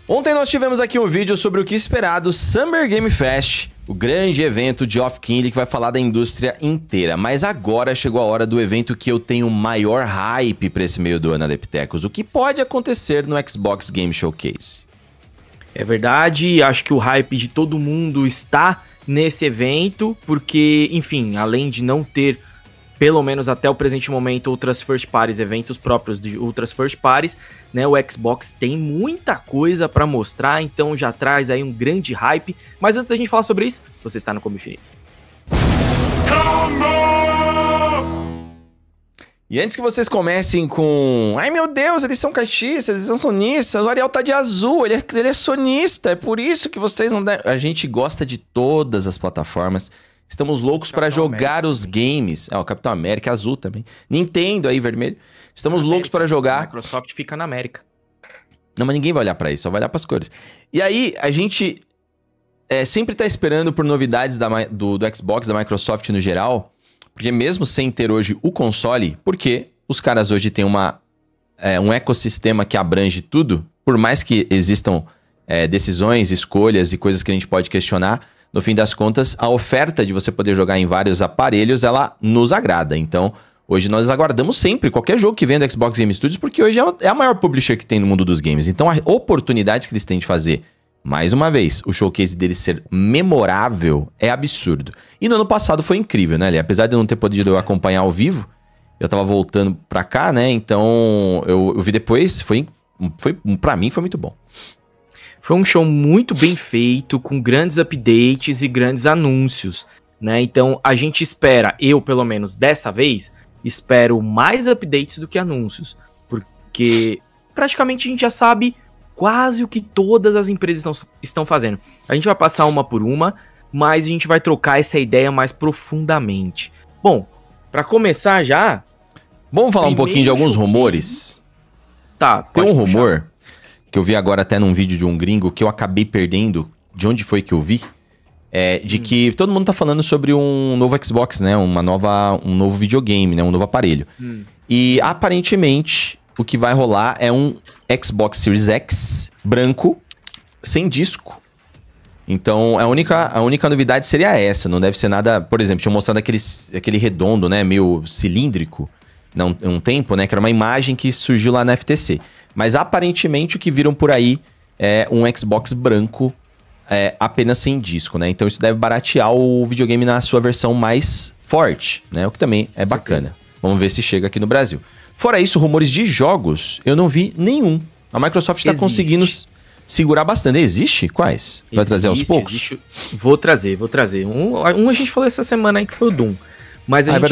Ontem nós tivemos aqui um vídeo sobre o que esperar do Summer Game Fest, o grande evento de Geoff Keighley que vai falar da indústria inteira. Mas agora chegou a hora do evento que eu tenho maior hype para esse meio do ano, Adeptecos. O que pode acontecer no Xbox Game Showcase? É verdade, acho que o hype de todo mundo está nesse evento, porque, enfim, além de não ter, pelo menos até o presente momento, outras first parties, eventos próprios de outras first parties, né? O Xbox tem muita coisa para mostrar, então já traz aí um grande hype. Mas antes da gente falar sobre isso, você está no Combo Infinito. E antes que vocês comecem com... Ai meu Deus, eles são caixistas, eles são sonistas, o Ariel tá de azul, ele é sonista, é por isso que vocês não devem... A gente gosta de todas as plataformas, estamos loucos para jogar os games. O Capitão América azul também. Nintendo aí, vermelho. Estamos loucos para jogar... A Microsoft fica na América. Não, mas ninguém vai olhar para isso, só vai olhar para as cores. E aí, a gente sempre tá esperando por novidades do Xbox, da Microsoft no geral... Porque mesmo sem ter hoje o console, porque os caras hoje têm um ecossistema que abrange tudo, por mais que existam decisões, escolhas e coisas que a gente pode questionar, no fim das contas, a oferta de você poder jogar em vários aparelhos, ela nos agrada. Então, hoje nós aguardamos sempre qualquer jogo que venha do Xbox Game Studios, porque hoje é a maior publisher que tem no mundo dos games. Então, as oportunidades que eles têm de fazer... Mais uma vez, o showcase dele ser memorável é absurdo. E no ano passado foi incrível, né, Lê? Apesar de eu não ter podido acompanhar ao vivo, eu tava voltando pra cá, né? Então, eu vi depois, pra mim foi muito bom. Foi um show muito bem feito, com grandes updates e grandes anúncios, né? Então, a gente espera, eu pelo menos dessa vez, espero mais updates do que anúncios. Porque praticamente a gente já sabe... quase o que todas as empresas estão fazendo. A gente vai passar uma por uma, mas a gente vai trocar essa ideia mais profundamente. Bom, pra começar já... Vamos falar um pouquinho de alguns rumores? Tá, tem um rumor que eu vi agora até num vídeo de um gringo que eu acabei perdendo. De onde foi que eu vi? De que todo mundo tá falando sobre um novo Xbox, né? Um novo videogame, né? Um novo aparelho. E aparentemente... o que vai rolar é um Xbox Series X branco, sem disco. Então, a única novidade seria essa. Não deve ser nada... Por exemplo, tinha mostrado aquele redondo, né? Meio cilíndrico, um tempo, né? Que era uma imagem que surgiu lá na FTC. Mas, aparentemente, o que viram por aí é um Xbox branco apenas sem disco, né? Então, isso deve baratear o videogame na sua versão mais forte, né? O que também é bacana. Vamos ver se chega aqui no Brasil. Fora isso, rumores de jogos, eu não vi nenhum. A Microsoft está conseguindo segurar bastante. Existe? Quais? Vai trazer aos poucos? Existe. Vou trazer. Um a gente falou essa semana aí que foi o Doom. Mas a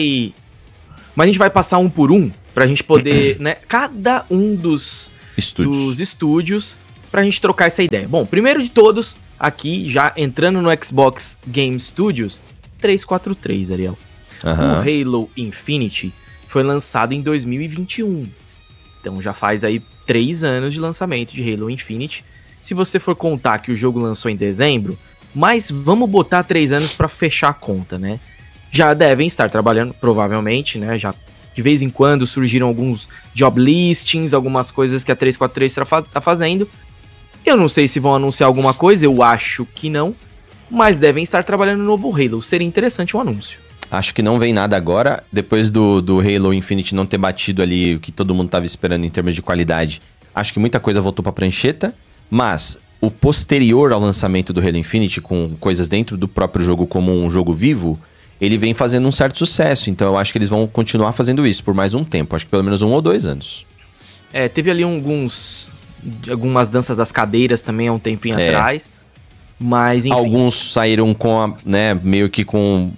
gente vai passar um por um pra gente poder, né? Cada um dos estúdios pra gente trocar essa ideia. Bom, primeiro de todos, aqui, já entrando no Xbox Game Studios, 343, Ariel. O Halo Infinite foi lançado em 2021. Então já faz aí 3 anos de lançamento de Halo Infinite. Se você for contar que o jogo lançou em dezembro, mas vamos botar 3 anos para fechar a conta, né? Já devem estar trabalhando, provavelmente, né? Já de vez em quando surgiram alguns job listings, algumas coisas que a 343 tá fazendo. Eu não sei se vão anunciar alguma coisa, eu acho que não. Mas devem estar trabalhando no novo Halo. Seria interessante um anúncio. Acho que não vem nada agora, depois do Halo Infinite não ter batido ali o que todo mundo estava esperando em termos de qualidade. Acho que muita coisa voltou para prancheta, mas o posterior ao lançamento do Halo Infinite, com coisas dentro do próprio jogo como um jogo vivo, ele vem fazendo um certo sucesso. Então eu acho que eles vão continuar fazendo isso por mais um tempo, acho que pelo menos 1 ou 2 anos. Teve ali algumas danças das cadeiras também há um tempinho atrás, mas enfim. Alguns saíram com meio que com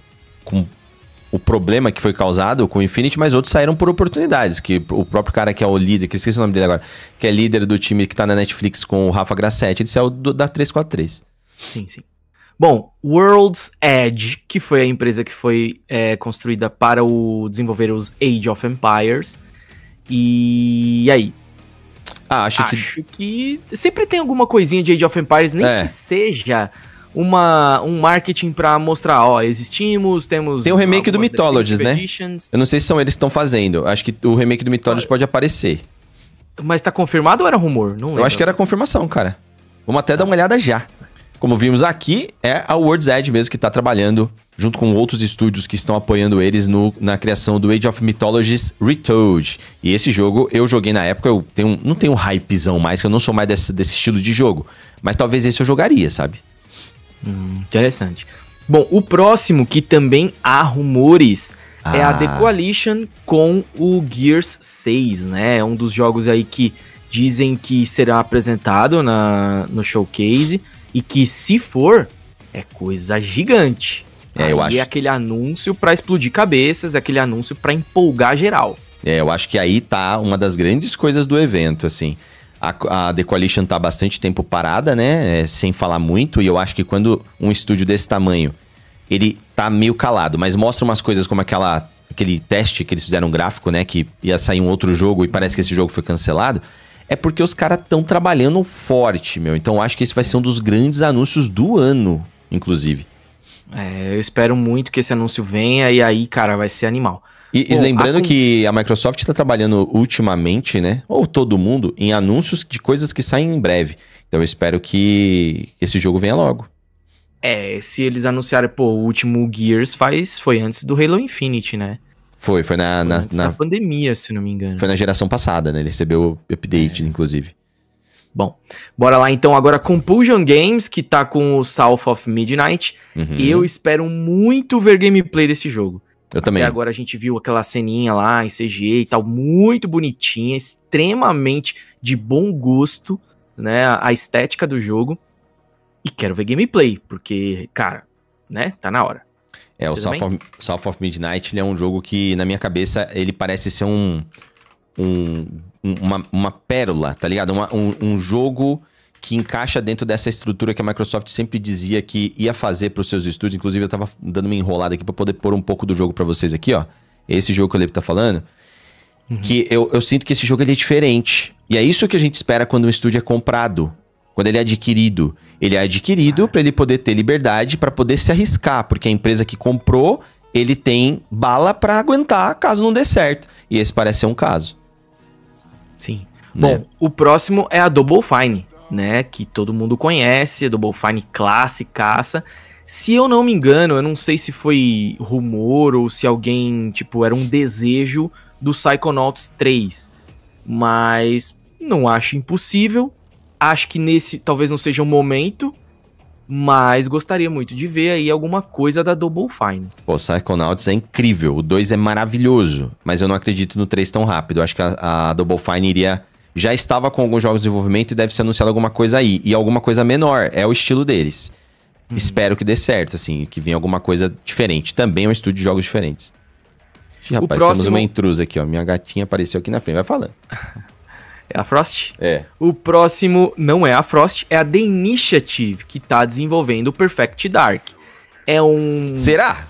o problema que foi causado com o Infinity, mas outros saíram por oportunidades, que o próprio cara que é o líder, que esqueci o nome dele agora, que é líder do time que tá na Netflix com o Rafa Grassetti, ele saiu da 343. Sim. Bom, World's Edge, que foi a empresa que foi construída para desenvolver os Age of Empires, e aí? Acho que sempre tem alguma coisinha de Age of Empires, nem que seja um marketing pra mostrar, existimos, temos... Tem o remake do Mythologies, né? Eu não sei se são eles que estão fazendo. Acho que o remake do Mythologies pode aparecer. Mas tá confirmado ou era rumor? Não lembro. Eu acho que era confirmação, cara. Vamos até dar uma olhada já. Como vimos aqui, é a World's Edge mesmo que tá trabalhando junto com outros estúdios que estão apoiando eles na criação do Age of Mythologies Retold. E esse jogo eu joguei na época, não tenho um hypezão mais, que eu não sou mais desse estilo de jogo. Mas talvez esse eu jogaria, sabe? Interessante. Bom, o próximo que também há rumores é a The Coalition com o Gears 6, né? É um dos jogos aí que dizem que será apresentado no showcase e que, se for, é coisa gigante. Eu acho. É aquele anúncio pra explodir cabeças, aquele anúncio pra empolgar geral. Eu acho que aí tá uma das grandes coisas do evento, assim. A The Coalition tá há bastante tempo parada, né? Sem falar muito, e eu acho que quando um estúdio desse tamanho, ele tá meio calado, mas mostra umas coisas como aquele teste que eles fizeram gráfico, né? Que ia sair um outro jogo e parece que esse jogo foi cancelado. É porque os caras estão trabalhando forte, meu. Então eu acho que esse vai ser um dos grandes anúncios do ano, inclusive. Eu espero muito que esse anúncio venha e aí, cara, vai ser animal. E lembrando que a Microsoft está trabalhando ultimamente, né? Ou todo mundo, em anúncios de coisas que saem em breve. Então eu espero que esse jogo venha logo. Se eles anunciarem, o último Gears foi antes do Halo Infinite, né? Foi na pandemia, se não me engano. Foi na geração passada, né? Ele recebeu o update, inclusive. Bom, bora lá então agora com Compulsion Games, que tá com o South of Midnight. Eu espero muito ver gameplay desse jogo. Eu também. Até agora a gente viu aquela ceninha lá em CG e tal, muito bonitinha, extremamente de bom gosto, né? A estética do jogo. E quero ver gameplay, porque, cara, né? Tá na hora. O South of Midnight, ele é um jogo que, na minha cabeça, ele parece ser uma pérola, tá ligado? Um jogo que encaixa dentro dessa estrutura que a Microsoft sempre dizia que ia fazer pros seus estúdios. Inclusive, eu tava dando uma enrolada aqui pra poder pôr um pouco do jogo pra vocês aqui, ó. Esse jogo que o Lepe tá falando. Que eu sinto que esse jogo ele é diferente. E é isso que a gente espera quando um estúdio é comprado. Quando ele é adquirido. Ele é adquirido pra ele poder ter liberdade, pra poder se arriscar. Porque a empresa que comprou, ele tem bala pra aguentar caso não dê certo. E esse parece ser um caso. Sim. Né? Bom, o próximo é a Double Fine, né? Que todo mundo conhece, a Double Fine classicaça. Se eu não me engano, eu não sei se foi rumor ou se alguém, era um desejo do Psychonauts 3. Mas não acho impossível. Acho que nesse talvez não seja o momento, mas gostaria muito de ver aí alguma coisa da Double Fine. Psychonauts é incrível, o 2 é maravilhoso, mas eu não acredito no 3 tão rápido. Eu acho que a Double Fine já estava com alguns jogos de desenvolvimento e deve ser anunciado alguma coisa aí. E alguma coisa menor, é o estilo deles. Espero que dê certo, assim, que venha alguma coisa diferente. Também é um estúdio de jogos diferentes. Rapaz, temos uma intrusa aqui, ó. Minha gatinha apareceu aqui na frente, vai falando. É a Frost? É. O próximo não é a Frost, é a The Initiative, que tá desenvolvendo o Perfect Dark. Será?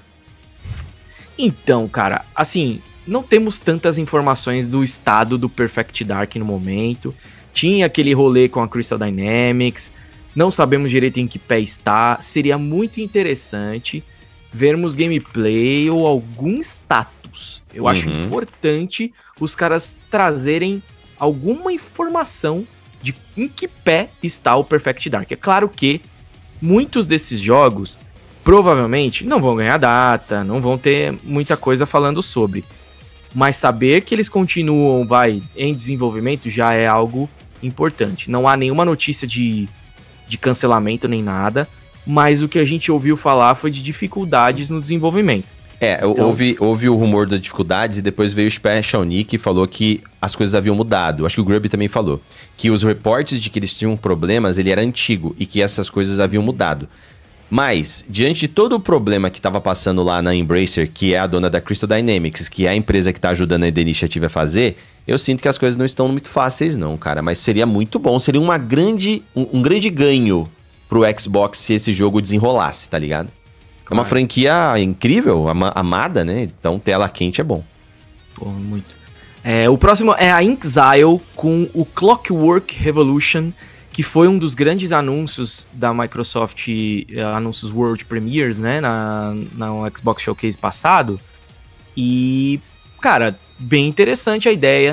Então, cara, assim, não temos tantas informações do estado do Perfect Dark no momento. Tinha aquele rolê com a Crystal Dynamics, não sabemos direito em que pé está. Seria muito interessante vermos gameplay ou algum status. Eu acho importante os caras trazerem alguma informação de em que pé está o Perfect Dark. É claro que muitos desses jogos provavelmente não vão ganhar data, não vão ter muita coisa falando sobre. Mas saber que eles continuam, em desenvolvimento já é algo importante. Não há nenhuma notícia de cancelamento nem nada, mas o que a gente ouviu falar foi de dificuldades no desenvolvimento. Então, houve o rumor das dificuldades e depois veio o Special Nick e falou que as coisas haviam mudado. Acho que o Grub também falou. Que os reportes de que eles tinham problemas, ele era antigo e que essas coisas haviam mudado. Mas, diante de todo o problema que estava passando lá na Embracer, que é a dona da Crystal Dynamics, que é a empresa que está ajudando a The Initiative a fazer, eu sinto que as coisas não estão muito fáceis não, cara. Mas seria muito bom, seria um grande ganho pro Xbox se esse jogo desenrolasse, tá ligado? É uma franquia incrível, amada, né? Então tela quente é bom. Pô, muito. O próximo é a Inxile com o Clockwork Revolution, que foi um dos grandes anúncios da Microsoft, anúncios World Premiers, né? No Xbox Showcase passado. E, cara, bem interessante a ideia.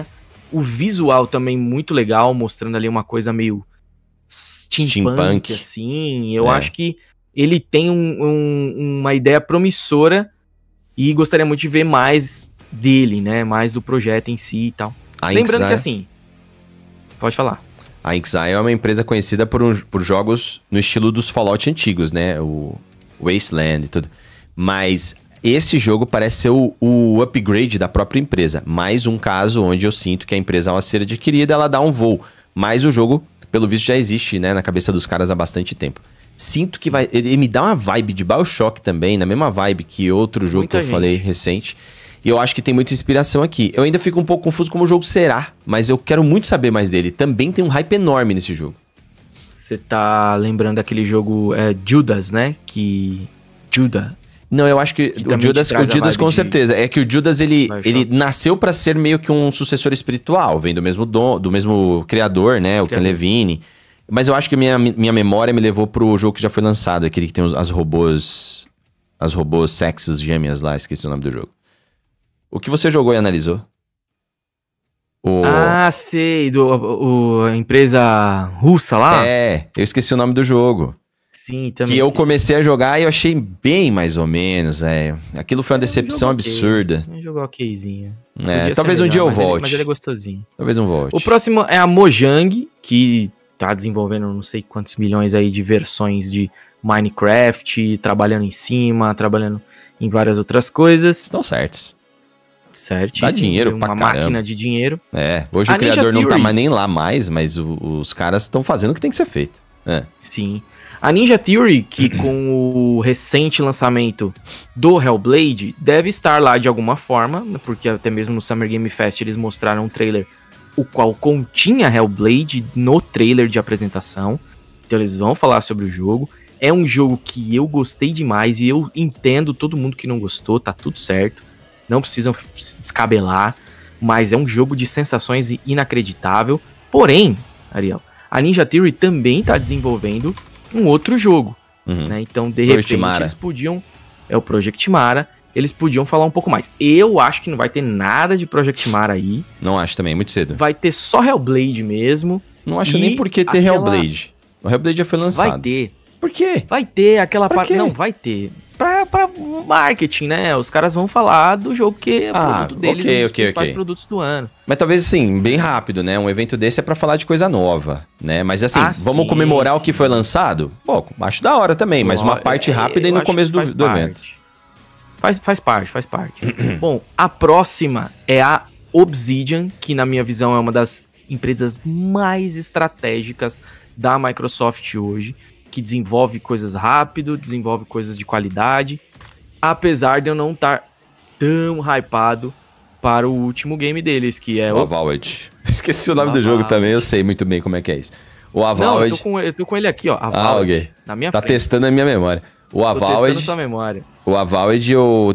O visual também muito legal, mostrando ali uma coisa meio steampunk assim. Eu acho que ele tem uma ideia promissora e gostaria muito de ver mais dele, né? Mais do projeto em si e tal. Lembrando que assim... Pode falar. A Inxile é uma empresa conhecida por jogos no estilo dos Fallout antigos, né? O Wasteland e tudo. Mas esse jogo parece ser o upgrade da própria empresa. Mais um caso onde eu sinto que a empresa, ao ser adquirida, ela dá um voo. Mas o jogo, pelo visto, já existe, né? Na cabeça dos caras há bastante tempo. Sinto que ele me dá uma vibe de BioShock também, na mesma vibe que outro jogo que eu falei recente. E eu acho que tem muita inspiração aqui. Eu ainda fico um pouco confuso como o jogo será, mas eu quero muito saber mais dele. Também tem um hype enorme nesse jogo. Você tá lembrando daquele jogo Judas, né? Judas. Não, eu acho que o Judas com certeza. É que o Judas, ele nasceu pra ser meio que um sucessor espiritual. Vem do mesmo criador, né? O Ken Levine. Mas eu acho que minha memória me levou pro jogo que já foi lançado. Aquele que tem as robôs sexos gêmeas lá. Esqueci o nome do jogo. O que você jogou e analisou? Sei. A empresa russa lá? Eu esqueci o nome do jogo. Sim, também. Que eu comecei a jogar e eu achei bem mais ou menos, Aquilo foi uma decepção absurda. Um jogo okzinho. Talvez um dia eu volte. Mas ele é gostosinho. Talvez não volte. O próximo é a Mojang, que tá desenvolvendo não sei quantos milhões aí de versões de Minecraft, trabalhando em cima, trabalhando em várias outras coisas. Estão certos. Certo. Dá dinheiro pra caramba. Uma máquina de dinheiro. Hoje o criador não tá mais nem lá mais, mas os caras estão fazendo o que tem que ser feito. Sim. A Ninja Theory, que com o recente lançamento do Hellblade, deve estar lá de alguma forma, porque até mesmo no Summer Game Fest eles mostraram um trailer o qual continha Hellblade no trailer de apresentação. Então eles vão falar sobre o jogo. É um jogo que eu gostei demais e eu entendo todo mundo que não gostou, tá tudo certo. Não precisam se descabelar, mas é um jogo de sensações inacreditável. Porém, Ariel, a Ninja Theory também tá desenvolvendo um outro jogo, né? Então, de repente, eles podiam... É o Project Mara. Eles podiam falar um pouco mais. Eu acho que não vai ter nada de Project Mara aí. Não acho também, muito cedo. Vai ter só Hellblade mesmo. Não acho nem por que ter Hellblade. O Hellblade já foi lançado. Vai ter. Por quê? Vai ter aquela parte... Não, vai ter. Pra marketing, né? Os caras vão falar do jogo que é produto deles, um dos principais produtos do ano. Mas talvez, assim, bem rápido, né? Um evento desse é pra falar de coisa nova, né? Mas assim, vamos comemorar o que foi lançado? Pô, acho da hora também, mas uma parte rápida e no começo do evento. Faz parte. Bom, a próxima é a Obsidian, que na minha visão é uma das empresas mais estratégicas da Microsoft hoje, que desenvolve coisas rápido, desenvolve coisas de qualidade, apesar de eu não estar tão hypado para o último game deles, que é o Avowed. Esqueci o nome do jogo também, eu sei muito bem como é que é isso. O Avowed... Não, eu tô com ele aqui, ó, Avowed, na minha frente. Tá testando a minha memória. O Avowed... Tô testando sua memória. O Avowed eu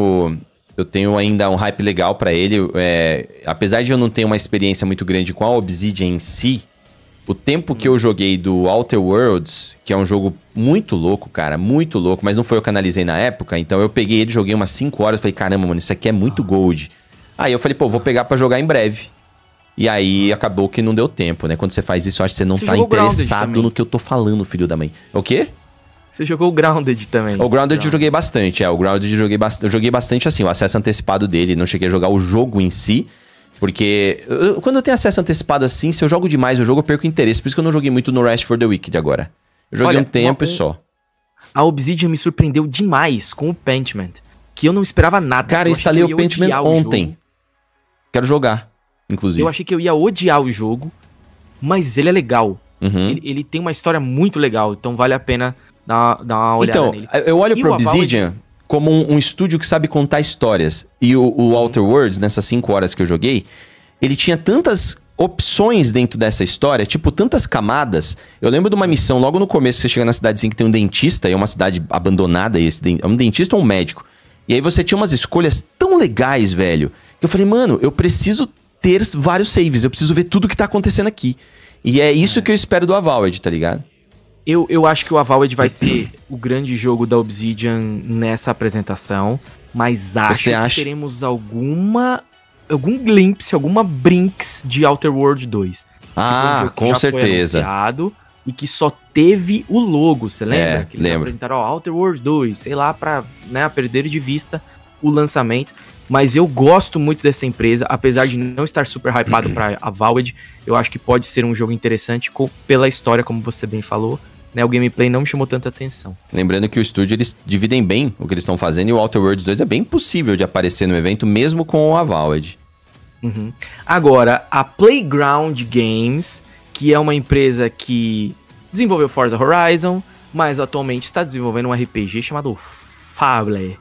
tenho ainda um hype legal pra ele, apesar de eu não ter uma experiência muito grande com a Obsidian em si, o tempo que eu joguei do Outer Worlds, que é um jogo muito louco, cara, muito louco, mas não foi eu que analisei na época, então eu peguei ele, joguei umas 5 horas, falei, caramba, mano, isso aqui é muito gold. Aí eu falei, pô, vou pegar pra jogar em breve. E aí acabou que não deu tempo, né? Quando você faz isso, eu acho que você não tá interessado no que eu tô falando, filho da mãe. O quê? Você jogou o Grounded também. O Grounded eu joguei bastante, o Grounded eu joguei bastante assim, o acesso antecipado dele, não cheguei a jogar o jogo em si, porque quando eu tenho acesso antecipado assim, se eu jogo demais o jogo, eu perco interesse. Por isso que eu não joguei muito no Rest for the Wicked agora. Eu joguei um tempo e só. A Obsidian me surpreendeu demais com o Pentiment, que eu não esperava nada. Cara, eu instalei o Pentiment ontem. Quero jogar, inclusive. Eu achei que eu ia odiar o jogo, mas ele é legal. Ele tem uma história muito legal, então vale a pena dar uma olhada nele. Então, eu olho pro Obsidian como um estúdio que sabe contar histórias. E o Outer Worlds, nessas 5 horas que eu joguei, ele tinha tantas opções dentro dessa história, tipo, tantas camadas. Eu lembro de uma missão, logo no começo, você chega na cidadezinha que tem um dentista, e é uma cidade abandonada, e é um dentista ou um médico. E aí você tinha umas escolhas tão legais, velho, que eu falei, mano, eu preciso ter vários saves, eu preciso ver tudo que tá acontecendo aqui. E é isso que eu espero do Avowed, tá ligado? Eu acho que o Avowed vai ser o grande jogo da Obsidian nessa apresentação, mas acho que teremos alguma algum glimpse, alguma brinks de Outer Worlds 2. Ah, com certeza. Foi anunciado e que só teve o logo, você lembra? Que eles lembro. apresentaram, Outer Worlds 2, sei lá, pra, né, perder de vista o lançamento. Mas eu gosto muito dessa empresa, apesar de não estar super hypado pra a Valve, eu acho que pode ser um jogo interessante pela história, como você bem falou. Né, o gameplay não me chamou tanta atenção. Lembrando que o estúdio, eles dividem bem o que eles estão fazendo, e o Outer Worlds 2 é bem possível de aparecer no evento, mesmo com o Avowed. Uhum. Agora, a Playground Games, que é uma empresa que desenvolveu Forza Horizon, mas atualmente está desenvolvendo um RPG chamado Fable.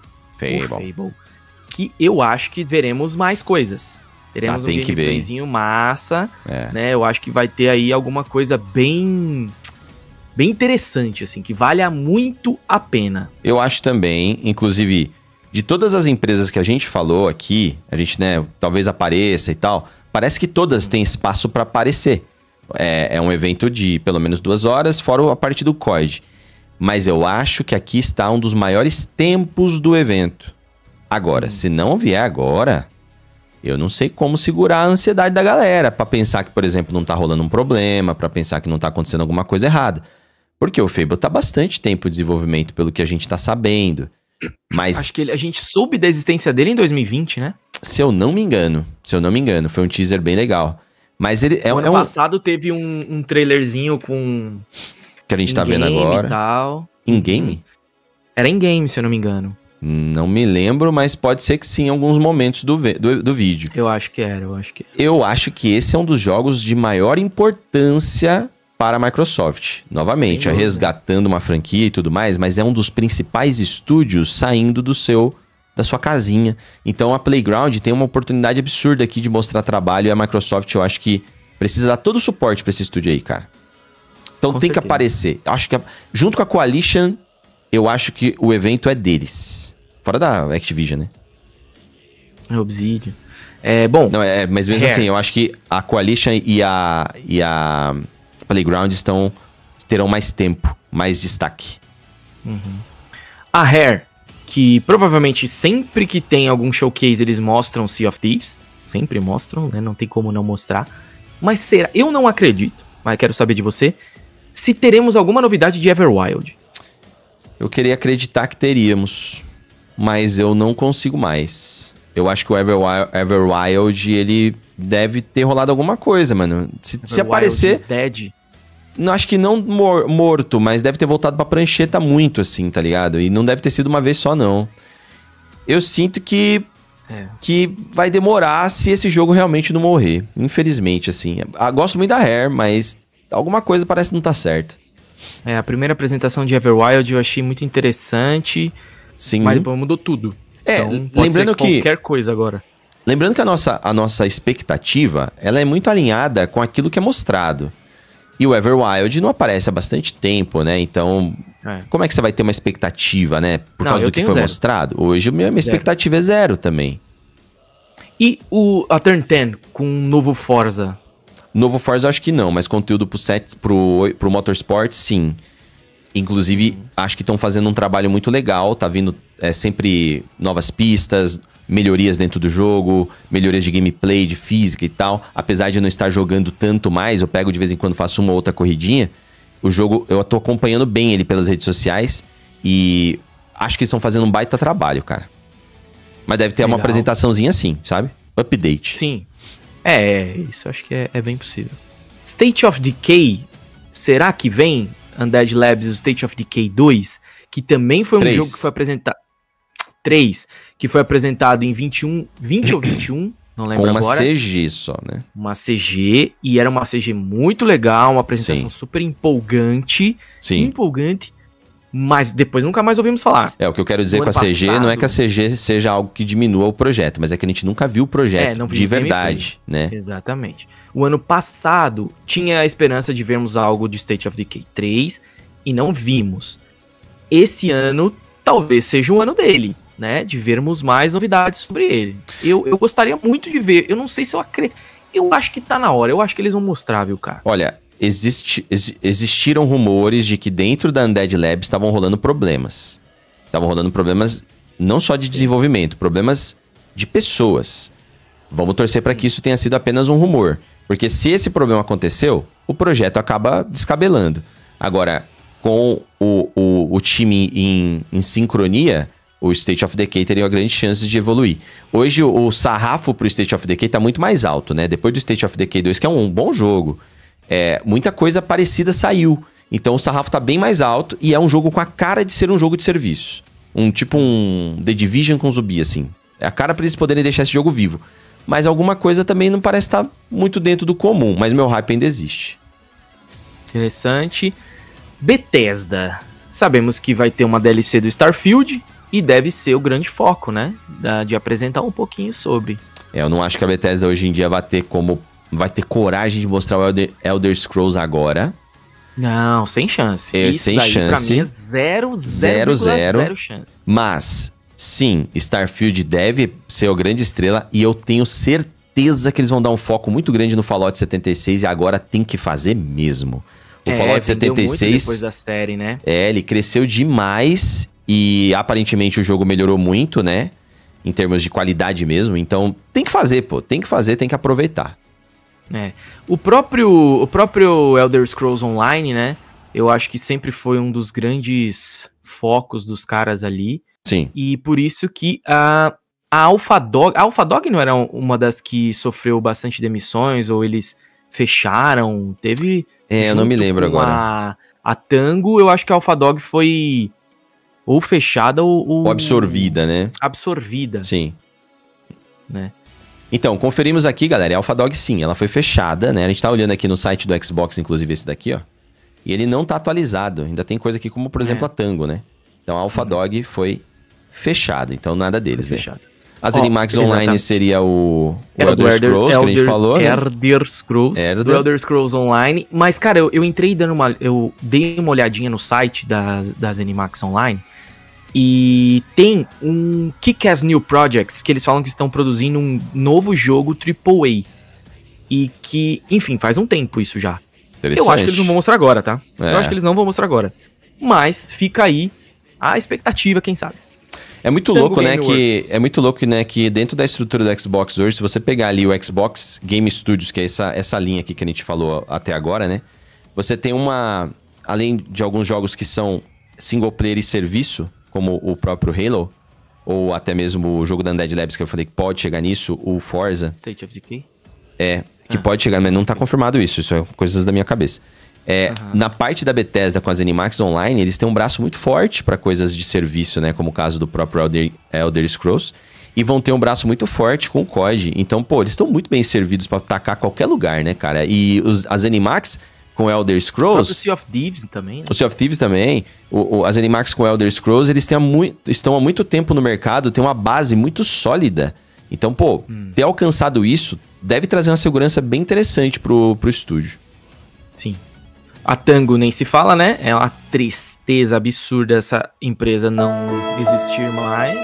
Que eu acho que veremos mais coisas. Teremos um gameplayzinho massa, né? Eu acho que vai ter aí alguma coisa bem interessante, assim, que vale muito a pena. Eu acho também, inclusive, de todas as empresas que a gente falou aqui, a gente, né, talvez apareça e tal, parece que todas têm espaço para aparecer. É um evento de pelo menos 2 horas, fora a parte do COD. Mas eu acho que aqui está um dos maiores tempos do evento. Agora, se não vier agora, eu não sei como segurar a ansiedade da galera pra pensar que, por exemplo, não tá rolando um problema, pra pensar que não tá acontecendo alguma coisa errada. Porque o Fable tá bastante tempo de desenvolvimento, pelo que a gente tá sabendo. Mas acho que a gente soube da existência dele em 2020, né? Se eu não me engano, foi um teaser bem legal. Mas ele ano passado teve um trailerzinho com... Que a gente tá vendo agora. E tal. In-game? Era in-game, se eu não me engano. Não me lembro, mas pode ser que sim, em alguns momentos do vídeo. Eu acho que era. Eu acho que esse é um dos jogos de maior importância para a Microsoft. Novamente, resgatando uma franquia e tudo mais, mas é um dos principais estúdios saindo da sua casinha. Então a Playground tem uma oportunidade absurda aqui de mostrar trabalho, e a Microsoft, eu acho que precisa dar todo o suporte para esse estúdio aí, cara. Então tem que aparecer. Acho que junto com a Coalition, eu acho que o evento é deles. Fora da Activision, né? É Obsidian. Bom... Não, mas mesmo assim, eu acho que a Coalition e a Playground terão mais tempo, mais destaque. A Rare, que provavelmente sempre que tem algum showcase eles mostram Sea of Thieves. Sempre mostram, né? Não tem como não mostrar. Mas será? Eu não acredito, mas quero saber de você. Se teremos alguma novidade de Everwild. Eu queria acreditar que teríamos, mas eu não consigo mais. Eu acho que o Everwild, ele deve ter rolado alguma coisa, mano. Se aparecer... Dead. Não, acho que não morto, mas deve ter voltado pra prancheta muito, assim, tá ligado? E não deve ter sido uma vez só, não. Eu sinto que vai demorar se esse jogo realmente não morrer. Infelizmente, assim. Gosto muito da Rare, mas alguma coisa parece não tá certa. A primeira apresentação de Everwild eu achei muito interessante. Sim. Mas depois mudou tudo. Então, lembrando que qualquer coisa agora. Lembrando que a nossa expectativa, ela é muito alinhada com aquilo que é mostrado. E o Everwild não aparece há bastante tempo, né? Então, como é que você vai ter uma expectativa, né? Por causa do que foi mostrado? Hoje, minha expectativa é 0 também. E a Turn 10 com um novo Forza? Novo Forza, acho que não, mas conteúdo pro Motorsport, sim. Inclusive, acho que estão fazendo um trabalho muito legal. Tá vindo sempre novas pistas, melhorias dentro do jogo, melhorias de gameplay, de física e tal. Apesar de eu não estar jogando tanto mais, eu pego de vez em quando, faço uma ou outra corridinha. O jogo, eu tô acompanhando bem ele pelas redes sociais e acho que eles estão fazendo um baita trabalho, cara. Mas deve ter uma apresentaçãozinha assim, sabe? Update. Sim. Isso acho que é bem possível. State of Decay, será que vem Undead Labs, o State of Decay 2? Que também foi um jogo que foi apresentado... 3, que foi apresentado em 20 ou 21, não lembro agora. Com uma CG só, né? Uma CG, e era uma CG muito legal, uma apresentação super empolgante. Sim. Empolgante, mas depois nunca mais ouvimos falar. O que eu quero dizer com a CG não é que a CG seja algo que diminua o projeto, mas é que a gente nunca viu o projeto de verdade, né? Exatamente. O ano passado tinha a esperança de vermos algo de State of Decay 3 e não vimos. Esse ano talvez seja o ano dele, né? De vermos mais novidades sobre ele. Eu gostaria muito de ver. Eu não sei se eu acredito. Eu acho que tá na hora. Eu acho que eles vão mostrar, viu, cara? Olha, existiram rumores de que dentro da Undead Labs estavam rolando problemas. Estavam rolando problemas não só de desenvolvimento, problemas de pessoas. Vamos torcer para que isso tenha sido apenas um rumor. Porque se esse problema aconteceu, o projeto acaba descabelando. Agora, com o time em sincronia, o State of Decay teria uma grande chance de evoluir. Hoje, o sarrafo pro State of Decay tá muito mais alto, né? Depois do State of Decay 2, que é um bom jogo, muita coisa parecida saiu. Então, o sarrafo tá bem mais alto e é um jogo com a cara de ser um jogo de serviço. Tipo um The Division com zumbi, assim. É a cara pra eles poderem deixar esse jogo vivo. Mas alguma coisa também não parece estar muito dentro do comum. Mas meu hype ainda existe. Interessante. Bethesda. Sabemos que vai ter uma DLC do Starfield e deve ser o grande foco, né? De apresentar um pouquinho sobre. Eu não acho que a Bethesda hoje em dia vai ter coragem de mostrar o Elder Scrolls agora. Não, sem chance. Isso sem daí, chance. Pra mim é zero chance. Mas, sim, Starfield deve ser a grande estrela e eu tenho certeza que eles vão dar um foco muito grande no Fallout 76 e agora tem que fazer mesmo. O Fallout 76... muito depois da série, né? Ele cresceu demais e aparentemente o jogo melhorou muito, né? Em termos de qualidade mesmo. Então, tem que fazer, pô. Tem que aproveitar. O próprio Elder Scrolls Online, né? Eu acho que sempre foi um dos grandes focos dos caras ali. Sim. E por isso que a AlphaDog... A AlphaDog não era uma das que sofreu bastante demissões? Ou eles fecharam? Teve... eu não me lembro agora. A Tango, eu acho que a AlphaDog foi ou fechada ou absorvida, né? Absorvida. Sim. Né? Então, conferimos aqui, galera, a AlphaDog sim, ela foi fechada, né? A gente tá olhando aqui no site do Xbox, inclusive esse daqui, ó. E ele não tá atualizado, ainda tem coisa aqui como, por exemplo, a Tango, né? Então a AlphaDog foi fechada, então nada deles, né? Fechada. A ZeniMax Online seria o Elder Scrolls, que a gente falou, né? Elder Scrolls Online. Mas, cara, eu entrei eu dei uma olhadinha no site da ZeniMax Online e tem um Kick-Ass New Projects que eles falam que estão produzindo um novo jogo AAA. E que, enfim, faz um tempo isso já. Eu acho que eles não vão mostrar agora, tá? Eu acho que eles não vão mostrar agora. Mas fica aí a expectativa, quem sabe. É muito louco, né, que dentro da estrutura do Xbox hoje, se você pegar ali o Xbox Game Studios, que é essa linha aqui que a gente falou até agora, né? Você tem além de alguns jogos que são single player e serviço, como o próprio Halo, ou até mesmo o jogo da Undead Labs, que eu falei que pode chegar nisso, o Forza. State of Decay? Que pode chegar, mas não tá confirmado isso é coisas da minha cabeça. Na parte da Bethesda com a ZeniMax Online, eles têm um braço muito forte para coisas de serviço, né? Como o caso do próprio Elder Scrolls. E vão ter um braço muito forte com o COD. Então, pô, eles estão muito bem servidos para atacar qualquer lugar, né, cara? E a ZeniMax com o Elder Scrolls... O Sea of Thieves também, né? O Sea of Thieves também. A ZeniMax com o Elder Scrolls, eles estão há muito tempo no mercado, tem uma base muito sólida. Então, pô, ter alcançado isso deve trazer uma segurança bem interessante pro estúdio. Sim. A Tango nem se fala, né? É uma tristeza absurda essa empresa não existir mais.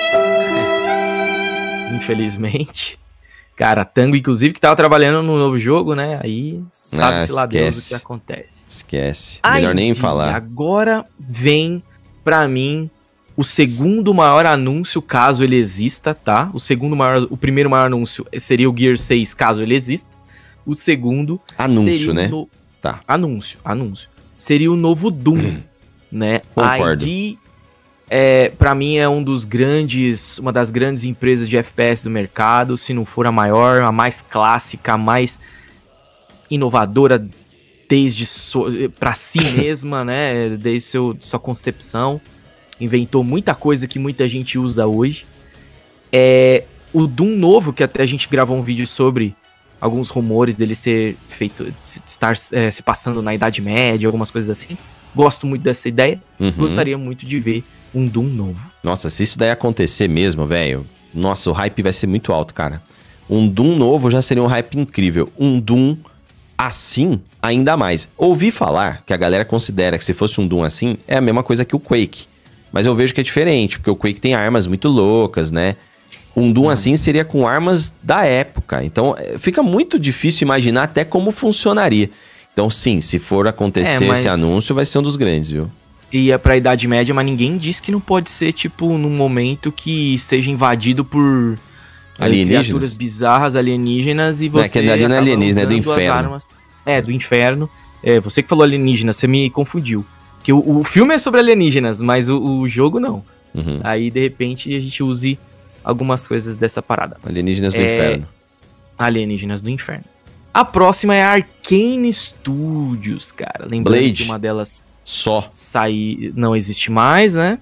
Infelizmente. Cara, a Tango, inclusive, que tava trabalhando no novo jogo, né? Aí sabe-se lá Deus o que acontece. Esquece. Melhor nem falar. Agora vem, pra mim, o segundo maior anúncio, caso ele exista, tá? O primeiro maior anúncio seria o Gear 6, caso ele exista. O segundo... Anúncio, né? Tá. Anúncio. Seria o novo Doom, né? Concordo. A ID, pra mim, é uma das grandes empresas de FPS do mercado, se não for a maior, a mais clássica, a mais inovadora pra si mesma, né? Desde sua concepção. Inventou muita coisa que muita gente usa hoje. O Doom novo, que até a gente gravou um vídeo sobre... alguns rumores dele ser feito, estar se passando na Idade Média, algumas coisas assim. Gosto muito dessa ideia. Gostaria muito de ver um Doom novo. Nossa, se isso daí acontecer mesmo, velho, nossa, o hype vai ser muito alto, cara. Um Doom novo já seria um hype incrível. Um Doom assim, ainda mais. Ouvi falar que a galera considera que se fosse um Doom assim, é a mesma coisa que o Quake. Mas eu vejo que é diferente, porque o Quake tem armas muito loucas, né? Um Doom assim seria com armas da época. Então, fica muito difícil imaginar até como funcionaria. Então, sim, se for acontecer esse anúncio, vai ser um dos grandes, viu? Ia pra Idade Média, mas ninguém diz que não pode ser, tipo, num momento que seja invadido por Alienígenas? Criaturas bizarras, alienígenas, e você... Não, ali não é alienígena, é do inferno. Do inferno. Você que falou alienígena, você me confundiu. Porque o filme é sobre alienígenas, mas o jogo não. Uhum. Aí, de repente, a gente use algumas coisas dessa parada. Alienígenas do inferno. Alienígenas do inferno. A próxima é a Arcane Studios, cara. Lembrando Blade. que uma delas Só. não existe mais, né?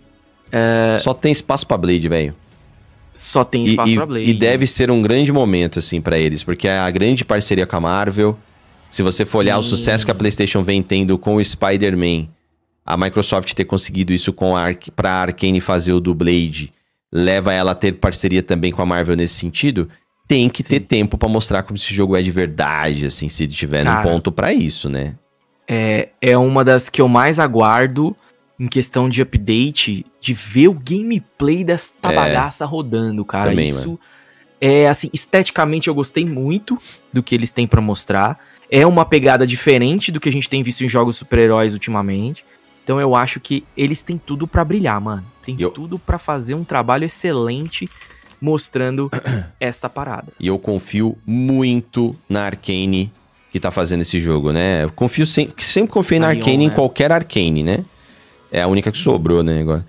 Só tem espaço pra Blade, velho. Só tem espaço pra Blade. E deve ser um grande momento, assim, pra eles, porque é a grande parceria com a Marvel. Se você for olhar o sucesso que a PlayStation vem tendo com o Spider-Man, a Microsoft ter conseguido isso pra Arcane fazer o do Blade, leva ela a ter parceria também com a Marvel nesse sentido, tem que ter tempo pra mostrar como esse jogo é de verdade, assim, se ele tiver num ponto pra isso, né? É uma das que eu mais aguardo em questão de update, de ver o gameplay dessa bagaça rodando, cara. Também, isso mano. assim, esteticamente eu gostei muito do que eles têm pra mostrar. É uma pegada diferente do que a gente tem visto em jogos super-heróis ultimamente. Então eu acho que eles têm tudo pra brilhar, mano. Tem tudo pra fazer um trabalho excelente mostrando essa parada. E eu confio muito na Arcane que tá fazendo esse jogo, né? Eu confio sempre confiei na Arcane, em qualquer Arcane, né? É a única que sobrou, né, agora.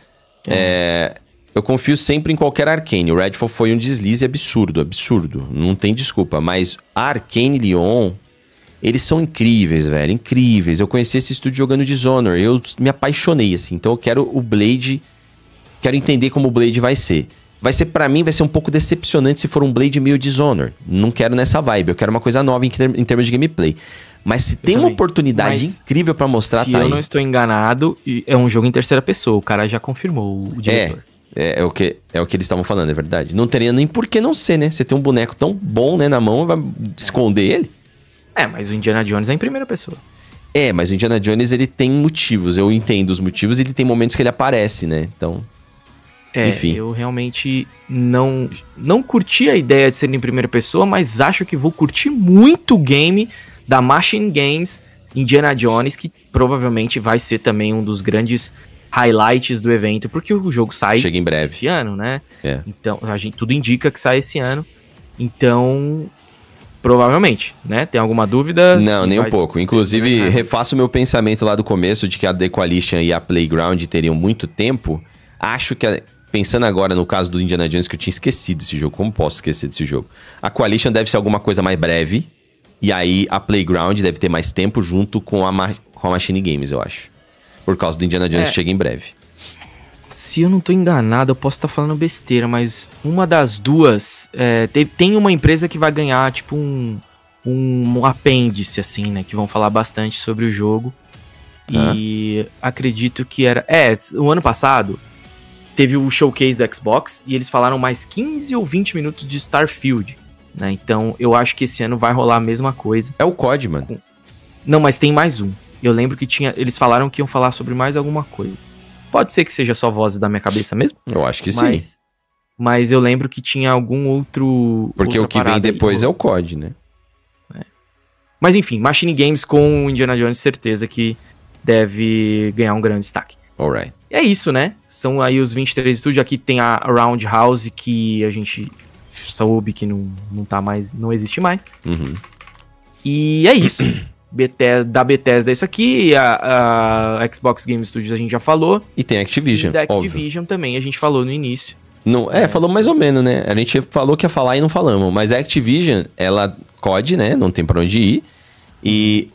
Eu confio sempre em qualquer Arcane. O Redfall foi um deslize absurdo. Não tem desculpa. Mas a Arcane Lyon, eles são incríveis, velho. Incríveis. Eu conheci esse estúdio jogando Dishonored. Eu me apaixonei, assim. Então eu quero o Blade... Quero entender como o Blade vai ser. Pra mim, vai ser um pouco decepcionante se for um Blade meio Dishonored. Não quero nessa vibe. Eu quero uma coisa nova em termos de gameplay. Mas se tem uma oportunidade incrível pra mostrar, tá aí. Se eu não estou enganado, é um jogo em terceira pessoa. O cara já confirmou, o diretor. É o que eles estavam falando, é verdade. Não teria nem por que não ser, né? Você tem um boneco tão bom, né, na mão, vai esconder ele? Mas o Indiana Jones é em primeira pessoa. Mas o Indiana Jones, ele tem motivos. Eu entendo os motivos e ele tem momentos que ele aparece, né? Então... enfim. Eu realmente não curti a ideia de ser em primeira pessoa, mas acho que vou curtir muito o game da Machine Games Indiana Jones, que provavelmente vai ser também um dos grandes highlights do evento, porque o jogo sai chega em breve esse ano, né? Então, tudo indica que sai esse ano. Então, provavelmente, né? Tem alguma dúvida? Não, nem um pouco. Inclusive, refaço o meu pensamento lá do começo de que a The Coalition e a Playground teriam muito tempo. Acho que pensando agora no caso do Indiana Jones, que eu tinha esquecido esse jogo. Como posso esquecer desse jogo? A Coalition deve ser alguma coisa mais breve. E aí a Playground deve ter mais tempo junto com a Machine Games, eu acho. Por causa do Indiana Jones que chega em breve. Se eu não tô enganado, eu posso estar falando besteira, mas uma das duas... tem uma empresa que vai ganhar, tipo, um apêndice, assim, né? Que vão falar bastante sobre o jogo. E acredito que era... o ano passado... Teve o showcase do Xbox e eles falaram mais 15 ou 20 minutos de Starfield, né? Então, eu acho que esse ano vai rolar a mesma coisa. É o COD, mano. Não, mas tem mais um. Eu lembro que eles falaram que iam falar sobre mais alguma coisa. Pode ser que seja só vozes da minha cabeça mesmo? Eu acho que sim. Mas eu lembro que tinha algum outro... Porque o que vem depois é o COD, né? Mas enfim, Machine Games com o Indiana Jones, certeza que deve ganhar um grande destaque. Alright. É isso, né? São aí os 23 estúdios. Aqui tem a Roundhouse, que a gente soube que não existe mais. Uhum. E é isso. Da Bethesda é isso aqui. A Xbox Game Studios a gente já falou. E tem a Activision, e da Activision também, a gente falou no início. Não, falou mais ou menos, né? A gente falou que ia falar e não falamos. Mas a Activision, ela COD, né? Não tem pra onde ir. E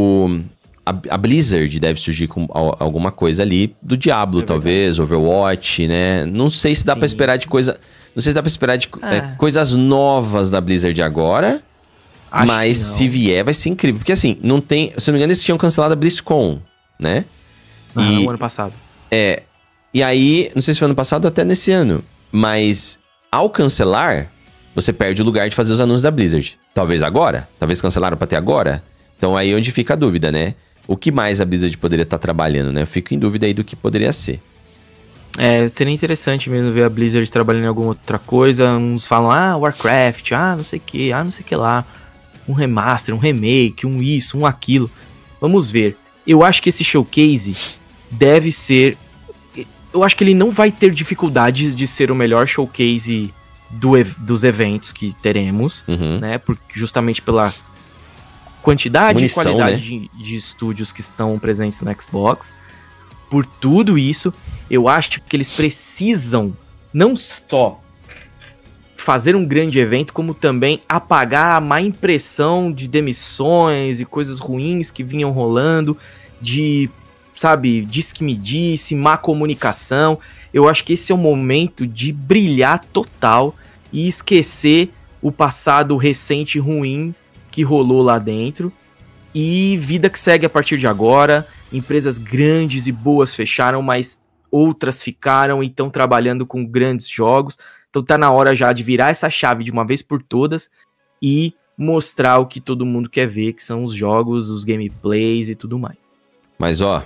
a Blizzard deve surgir com alguma coisa ali do Diablo, talvez, Overwatch, né? Não sei se dá pra esperar de coisa... Não sei se dá pra esperar de coisas novas da Blizzard agora. Mas se vier, vai ser incrível. Porque assim, não tem... Se não me engano, eles tinham cancelado a BlizzCon, né? No ano passado. E aí, não sei se foi ano passado ou até nesse ano. Mas ao cancelar, você perde o lugar de fazer os anúncios da Blizzard. Talvez agora? Talvez cancelaram pra ter agora? Então aí onde fica a dúvida, né? O que mais a Blizzard poderia estar trabalhando, né? Eu fico em dúvida aí do que poderia ser. Seria interessante mesmo ver a Blizzard trabalhando em alguma outra coisa. Uns falam, Warcraft, não sei o que, não sei o que lá. Um remaster, um remake, um isso, um aquilo. Vamos ver. Eu acho que esse showcase deve ser... Eu acho que ele não vai ter dificuldades de ser o melhor showcase dos eventos que teremos, né? Justamente pela quantidade e qualidade, né, de estúdios que estão presentes no Xbox. Por tudo isso, eu acho que eles precisam não só fazer um grande evento, como também apagar a má impressão de demissões e coisas ruins que vinham rolando, de, sabe, diz-que-me-disse, má comunicação. Eu acho que esse é o momento de brilhar total e esquecer o passado recente ruim que rolou lá dentro. E vida que segue a partir de agora. Empresas grandes e boas fecharam, mas outras ficaram e estão trabalhando com grandes jogos. Então tá na hora já de virar essa chave de uma vez por todas e mostrar o que todo mundo quer ver, que são os jogos, os gameplays e tudo mais. Mas ó,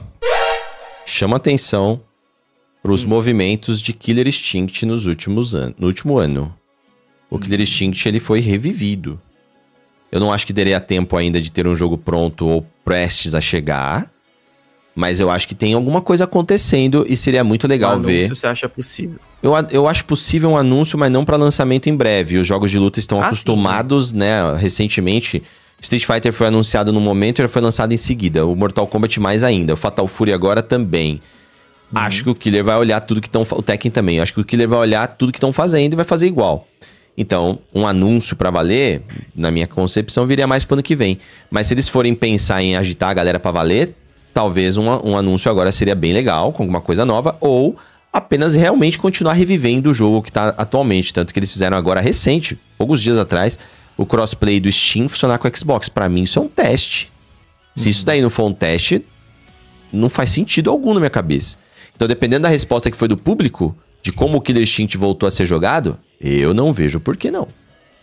chama atenção pros movimentos de Killer Instinct no último ano. O Killer Instinct, ele foi revivido. Eu não acho que daria tempo ainda de ter um jogo pronto ou prestes a chegar, mas eu acho que tem alguma coisa acontecendo e seria muito legal ver. Você acha possível? Eu acho possível um anúncio, mas não para lançamento em breve. Os jogos de luta estão acostumados, sim, né? Recentemente, Street Fighter foi anunciado no momento e ele foi lançado em seguida. O Mortal Kombat mais ainda. O Fatal Fury agora também. Acho que o Killer vai olhar tudo que estão... O Tekken também. Acho que o Killer vai olhar tudo que estão fazendo e vai fazer igual. Então, um anúncio pra valer, na minha concepção, viria mais pro ano que vem. Mas se eles forem pensar em agitar a galera pra valer, talvez um anúncio agora seria bem legal, com alguma coisa nova, ou apenas realmente continuar revivendo o jogo que tá atualmente. Tanto que eles fizeram agora recente, poucos dias atrás, o crossplay do Steam funcionar com o Xbox. Pra mim, isso é um teste. Se isso daí não for um teste, não faz sentido algum na minha cabeça. Então, dependendo da resposta que foi do público, de como o Killer Instinct voltou a ser jogado, eu não vejo por que não.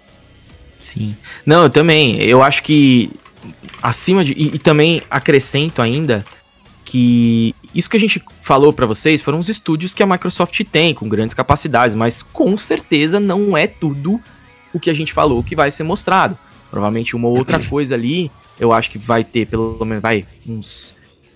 Sim. Não, eu também. Eu acho que acima de... E também acrescento ainda que isso que a gente falou pra vocês foram os estúdios que a Microsoft tem, com grandes capacidades, mas com certeza não é tudo o que a gente falou que vai ser mostrado. Provavelmente uma outra coisa ali, eu acho que vai ter pelo menos uns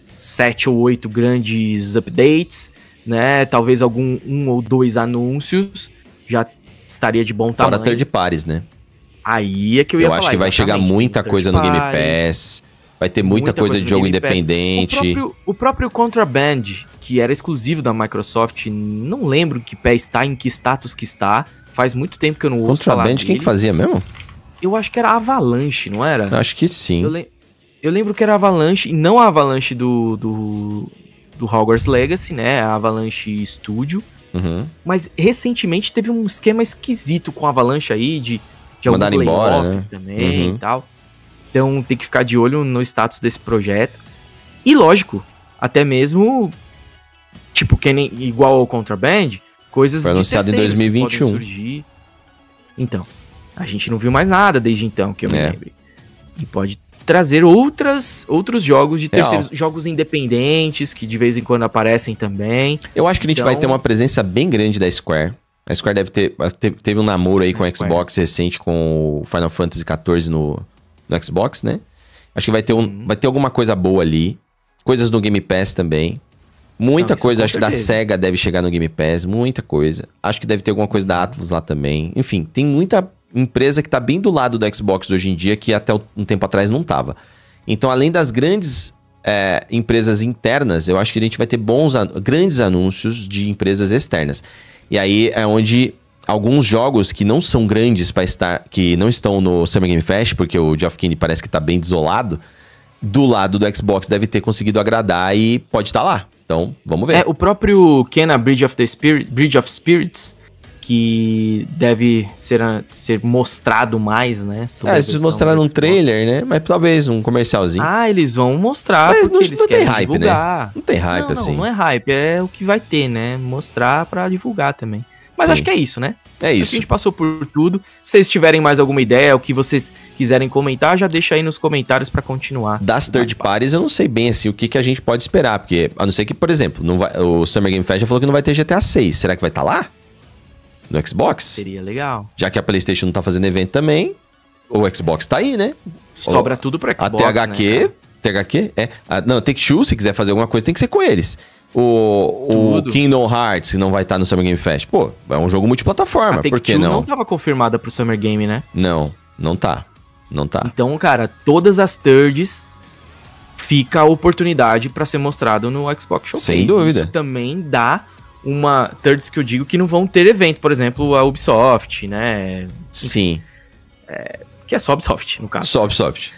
7 ou 8 grandes updates, né? Talvez um ou dois anúncios, já estaria de bom tamanho. Fora third parties, né? Aí é que eu ia falar. Eu acho que vai chegar muita coisa no Game Pass, vai ter muita coisa de jogo independente. O próprio Contraband, que era exclusivo da Microsoft, não lembro em que pé está, em que status que está. Faz muito tempo que eu não ouço falar dele. Contraband, quem que fazia mesmo? Eu acho que era a Avalanche, não era? Eu acho que sim. Eu lembro que era a Avalanche, e não a Avalanche do Hogwarts Legacy, né? A Avalanche Studio. Mas recentemente teve um esquema esquisito com a Avalanche aí, de alguns layoffs, né, também e tal. Então tem que ficar de olho no status desse projeto. E lógico, até mesmo, tipo, igual ao Contraband, coisas foi anunciado em 2021. Podem surgir. Então, a gente não viu mais nada desde então, que eu me lembre. E pode trazer outros jogos de terceiros, jogos independentes, que de vez em quando aparecem também. Eu acho que a gente vai ter uma presença bem grande da Square. A Square teve um namoro aí com o Xbox recente, com o Final Fantasy XIV no Xbox, né? Acho que vai ter alguma coisa boa ali. Coisas no Game Pass também. Muita coisa, acho que da SEGA deve chegar no Game Pass, muita coisa. Acho que deve ter alguma coisa da Atlus lá também. Enfim, tem muita empresa que tá bem do lado do Xbox hoje em dia, que até um tempo atrás não tava. Então, além das grandes empresas internas, eu acho que a gente vai ter grandes anúncios de empresas externas. E aí é onde alguns jogos que não são grandes para estar, que não estão no Summer Game Fest, porque o Geoff Keighley parece que tá bem desolado, do lado do Xbox deve ter conseguido agradar e pode estar lá. Então, vamos ver. O próprio Kena Bridge of Spirits, que deve ser mostrado mais, né? Eles mostraram um trailer, né? Mas talvez um comercialzinho. Eles vão mostrar, mas porque eles querem hype, divulgar. Né? Não tem hype assim. Não é hype, é o que vai ter, né? Mostrar pra divulgar também. Mas acho que é isso, né? É isso. Acho que a gente passou por tudo. Se vocês tiverem mais alguma ideia, o que vocês quiserem comentar, já deixa aí nos comentários pra continuar. Das third parties, eu não sei bem assim o que a gente pode esperar. Porque, a não ser que, por exemplo, o Summer Game Fest já falou que não vai ter GTA 6. Será que vai estar lá? No Xbox? Seria legal. Já que a PlayStation não tá fazendo evento também, o Xbox tá aí, né? Sobra tudo pro Xbox, a THQ, né, THQ? Não, Take-Two, se quiser fazer alguma coisa, tem que ser com eles. O Kingdom Hearts, que não vai estar no Summer Game Fest. Pô, é um jogo multiplataforma, por que não? Não tava confirmada pro Summer Game, né? Não tá. Então, cara, todas as thirds fica a oportunidade pra ser mostrado no Xbox Showcase. Sem dúvida. Isso também dá uma thirds que eu digo que não vão ter evento, por exemplo, a Ubisoft, né? Sim. Que é só Ubisoft, no caso. Só Ubisoft.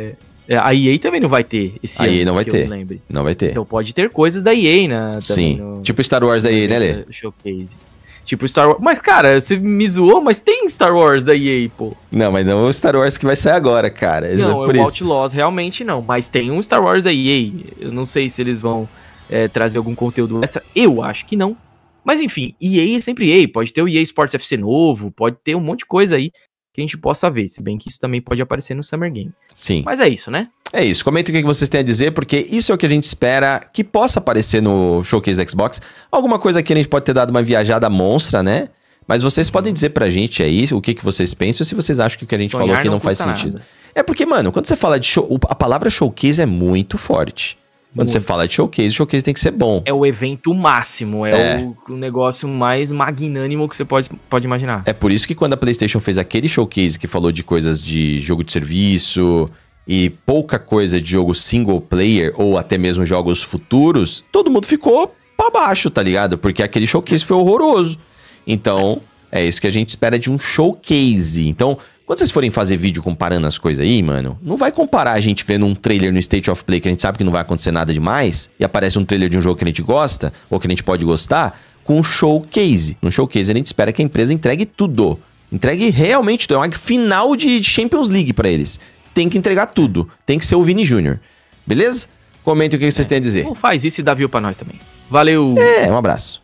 A EA também não vai ter esse ano. A EA não vai ter. Não vai ter. Então pode ter coisas da EA, né? Sim. Tipo Star Wars da EA, né, Lê? Showcase. Tipo Star Wars. Mas, cara, você me zoou, mas tem Star Wars da EA, pô. Não, mas não é o Star Wars que vai sair agora, cara. Não, o Outlaws realmente não. Mas tem um Star Wars da EA. Eu não sei se eles vão trazer algum conteúdo extra. Eu acho que não. Mas enfim, EA é sempre EA. Pode ter o EA Sports FC novo, pode ter um monte de coisa aí que a gente possa ver, se bem que isso também pode aparecer no Summer Game. Sim. Mas é isso, né? É isso, comenta o que vocês têm a dizer, porque isso é o que a gente espera que possa aparecer no Showcase Xbox. Alguma coisa que a gente pode ter dado uma viajada monstra, né? Mas vocês podem dizer pra gente aí o que vocês pensam, se vocês acham que o que a gente falou aqui não faz sentido. Nada. É porque, mano, quando você fala de a palavra Showcase é muito forte. Quando você fala de Showcase tem que ser bom. É o evento máximo, o negócio mais magnânimo que você pode imaginar. É por isso que quando a PlayStation fez aquele Showcase que falou de coisas de jogo de serviço e pouca coisa de jogo single player ou até mesmo jogos futuros, todo mundo ficou pra baixo, tá ligado? Porque aquele Showcase foi horroroso. Então, é isso que a gente espera de um Showcase. Então, quando vocês forem fazer vídeo comparando as coisas aí, mano, não vai comparar a gente vendo um trailer no State of Play que a gente sabe que não vai acontecer nada demais e aparece um trailer de um jogo que a gente gosta ou que a gente pode gostar com um Showcase. No Showcase a gente espera que a empresa entregue tudo. Entregue realmente tudo. É uma final de Champions League pra eles. Tem que entregar tudo. Tem que ser o Vini Júnior. Beleza? Comenta o que vocês têm a dizer. Não faz isso e dá view pra nós também. Valeu! Um abraço.